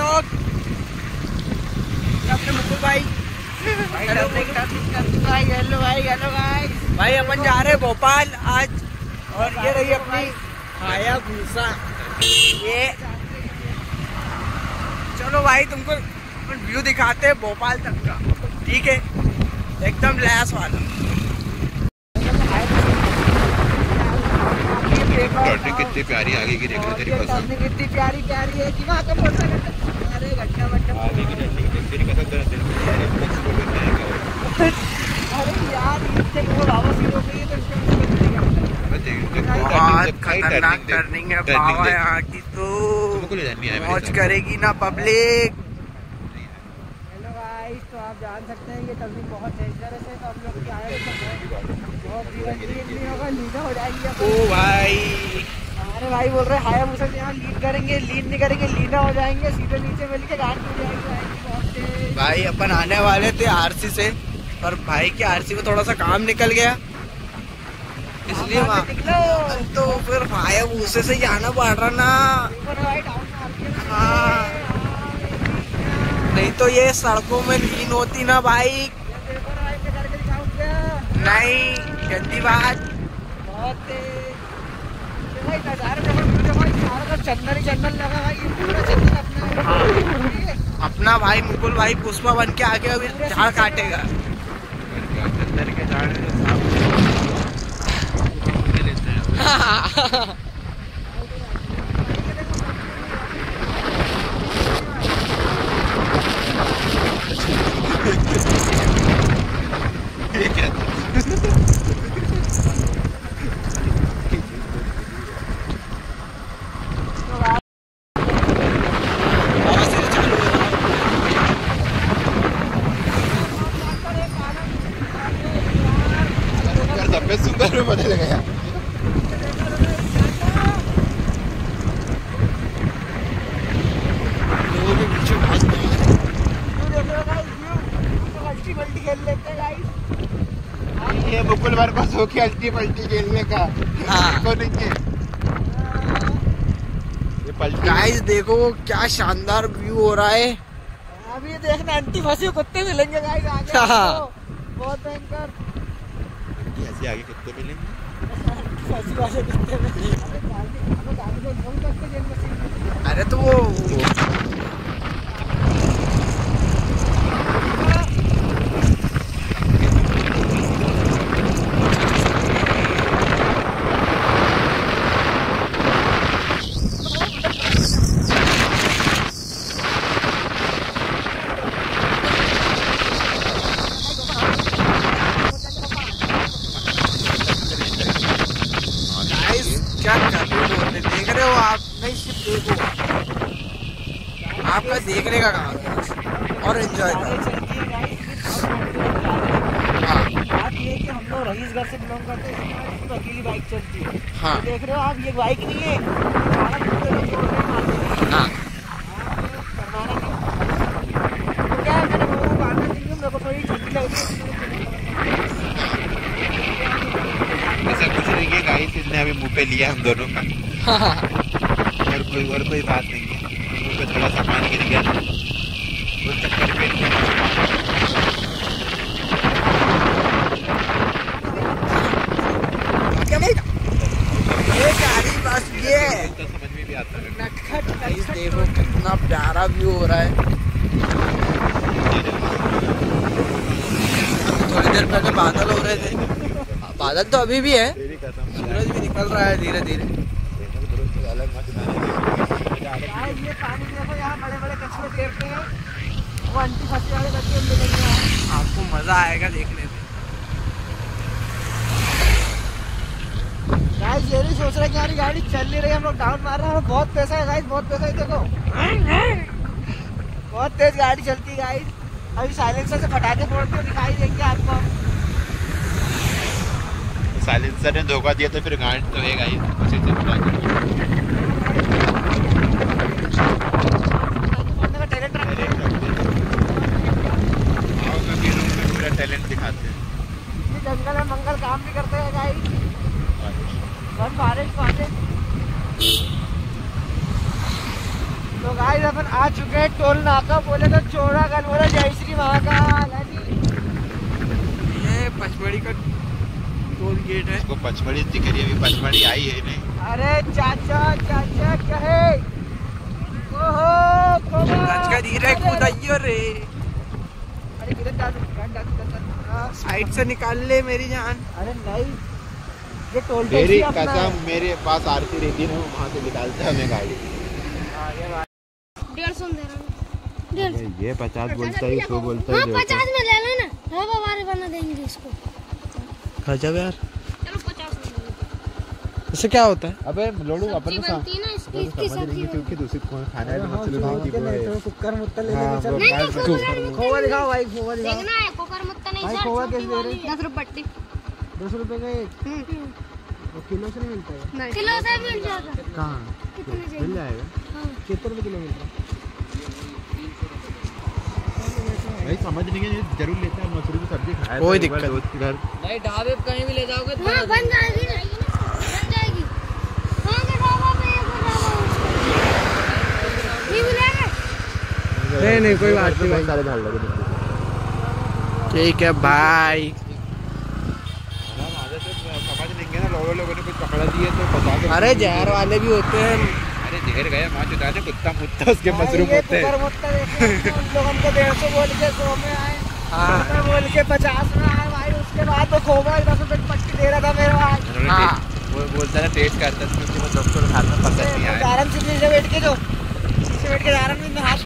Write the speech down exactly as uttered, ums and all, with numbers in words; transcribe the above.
Blog. अपने मुकुल भाई hello भाई, हेलो भाई, हेलो भाई। भाई अपन जा रहे हैं भोपाल आज, और ये रही अपनी हायाबुसा। ये चलो भाई तुमको व्यू दिखाते हैं भोपाल तक का, ठीक है, एकदम लैस वाला। टर्निंग कितनी प्यारी आगे की, देख रहे तेरी पसंद कितनी प्यारी प्यारी है कि वहाँ का अरे घंटा घंटा आगे की टर्निंग तेरी पसंद है। अरे यार इससे वो वापस ही हो गई है तो बहुत खतरनाक टर्निंग है बाबा यहाँ की, तो मौज करेगी ना पब्लिक। हेलो गाइस, तो आप जान सकते हैं ये टर्निंग बहुत डेंजरस है, तो हम लोग की आए बहुत नहीं होगा, लीना हो जाएगी। ओ भाई, हमारे भाई बोल रहे हायाबुसा से यहाँ लीड करेंगे, लीड नहीं करेंगे लीना हो जाएंगे, सीधे नीचे मिल के गाड़ी टूट जाएगी। भाई अपन आने वाले थे आरसी से, पर भाई के आरसी में थोड़ा सा काम निकल गया, इसलिए वहाँ तो फिर हायाबुसा से जाना पड़ रहा ना। हाँ, नहीं तो ये सड़कों में लीन होती ना बाइक। नहीं, गंदी बात। बहुत चंदन ही चंदन लगा भाई, ये पूरा चंदन अपना। हाँ, अपना भाई मुकुल भाई पुष्पा बन के आगे अभी झाड़ काटेगा। चंदन के झाड़ लेते हैं। सुंदर में बदल गया। ये मुकुल बार पास हो के अल्टी पल्टी खेलने का। हाँ। को नहीं ये पल्टी। गाइस देखो क्या शानदार व्यू हो रहा है। अभी ये देखना अंटी फंसी कुत्ते मिलेंगे गाइस आगे। हाँ। बहुत भयंकर। ऐसे आगे कुत्ते मिलेंगे। अरे तो वो देख रहे हो आप, नहीं सिर्फ देखो, आपका देखने का काम है और एंजॉय करो। हाँ, बात ये है कि हम लोग रईसगढ़ से बिलोंग करते हैं, तो अकेली बाइक चलती है। हाँ, देख रहे हो आप, ये बाइक नहीं है। हाँ, क्या मैंने वो बात की, मेरे को थोड़ी ठंडी लग रही है। ऐसा कुछ नहीं है गाइस, इसने अभी मुंह पे लिया हम दोनों का। और कोई और कोई बात नहीं है, मुंह पे थोड़ा सामान गिर गया उस चक्कर पे। क्या भाई ये गाड़ी बस ये तो समझ में भी आता है। गाइस देखो कितना प्यारा व्यू हो रहा है। थोड़ी देर पहले बादल हो रहे थे, बादल तो अभी भी है, सूरज भी निकल रहा है धीरे धीरे। ये पानी देखो, यहाँ बड़े बड़े कछुए फेंकते हैं, वो अंटी फंसी वाले बच्चे मिलेंगे, आपको मजा आएगा देखने में। गाइस ये नहीं सोच रहे कि हमारी गाड़ी चल नहीं रही, हम लोग डाउन मार रहे हैं, बहुत पैसा है गाइस, बहुत पैसा है। देखो बहुत तेज गाड़ी चलती है गाइस, अभी साइलेंसर से फटाके फोड़ते हुए दिखाई देंगे आपको। साइलेंसर ने धोखा दिया तो फिर गाड़ी तो है गाइस, उसी से टैलेंट दिखाते हैं। ये जंगल में मंगल काम भी करते हैं गाइस। बारिश बारिश तो गाइस अब अपन आ चुके हैं टोल नाका, बोले तो चौरागढ़, बोले जय श्री महाकाल। ये पचमढ़ी का टोल गेट है। इसको पचमढ़ी दिख रही है, अभी पचमढ़ी आई है नहीं। अरे चाचा चाचा क्या है, ओहो का धीरे खुदाइयो रे। अरे साइड से निकाल ले मेरी जान। अरे नहीं, ये टोल मेरी कसम, मेरे पास आरती रहती है ना, वहाँ से निकालता है मैं गाड़ी। डेढ़ सौ दे रहा हूँ। ये पचास बोलता है, सौ बोलता है। हाँ पचास में ले लेना, हमारे बना देंगे इसको। खर्चा यार, चलो पचास में। इससे क्या होता है? अबे लोडू अपन बनती है ना इसकी, इसकी सब्जी क्योंकि दूसरी खाना है तो मछली कुकर मुत्ता ले लेके चल। नहीं नहीं खोवा दिखाओ भाई, खोवा दिखाओ। देखना है कुकर मुत्ता नहीं भाई सर। खोवा कैसे दे रहे? दस रुपए पट्टी। दस रुपए का एक, और किलो से नहीं मिलता है? नहीं किलो से मिल जाएगा। कहाँ कितने मिल चाहिए? जाएगा। हाँ कितने रुपए किलो मिलता है? भाई समझ नहीं है, जरूर लेता है मछली की सब्जी खाया। कोई दिक्कत नहीं। दोस्त के घर भाई ढाबे पे कहीं भी ले जाओगे तो हाँ बन जाएगी ना, बन जाएगी। हाँ के ढाबा पे एक ढाबा नहीं मिलेगा। नहीं नहीं कोई बात नहीं भाई, सारे डाल लगे। ठीक है भाई। समझ लेंगे ना, लोगों लोगों ने कुछ पकड़ा दिए तो बता दो। अरे जहर वाले भी होते हैं। अरे जहर गया माँ चुटाने, कुत्ता मुत्ता उसके मशरूम होते हैं। लोग हमको डेढ़ सौ बोल के सौ में आए, हाँ बोल के पचास में आए भाई। उसके बाद तो खोवा दस रुपए की पट्टी दे रहा था मेरे भाई। वो बोलता है टेस्ट करता है, क्योंकि वो डॉक्टर खाता पसंद नहीं आया। आराम से बैठ के जो बैठ के आराम से